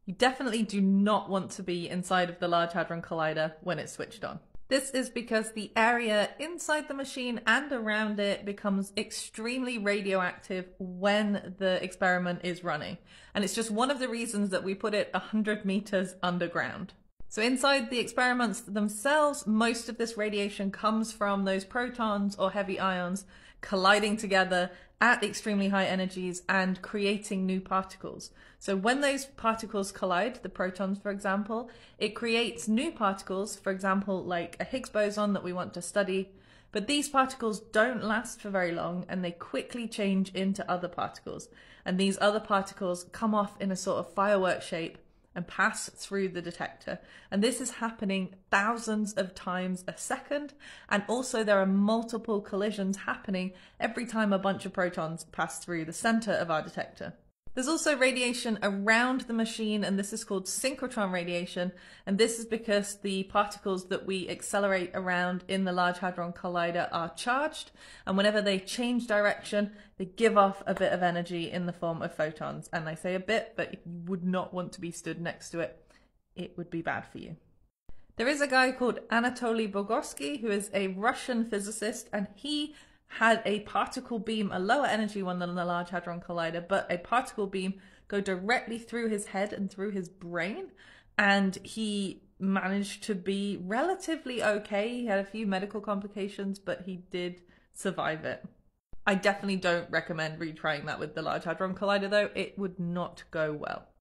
You definitely do not want to be inside of the Large Hadron Collider when it's switched on. This is because the area inside the machine and around it becomes extremely radioactive when the experiment is running. And it's just one of the reasons that we put it 100 meters underground. So inside the experiments themselves, most of this radiation comes from those protons or heavy ions colliding together at extremely high energies and creating new particles. So when those particles collide, the protons for example, it creates new particles, for example like a Higgs boson that we want to study, but these particles don't last for very long and they quickly change into other particles. And these other particles come off in a sort of firework shape and pass through the detector. And this is happening thousands of times a second. And also there are multiple collisions happening every time a bunch of protons pass through the center of our detector. There's also radiation around the machine, and this is called synchrotron radiation. And this is because the particles that we accelerate around in the Large Hadron Collider are charged. And whenever they change direction, they give off a bit of energy in the form of photons. And I say a bit, but if you would not want to be stood next to it, it would be bad for you. There is a guy called Anatoly Bogorsky, who is a Russian physicist, and he had a particle beam, a lower energy one than the Large Hadron Collider, but a particle beam go directly through his head and through his brain. And he managed to be relatively okay. He had a few medical complications, but he did survive it. I definitely don't recommend retrying that with the Large Hadron Collider though. It would not go well.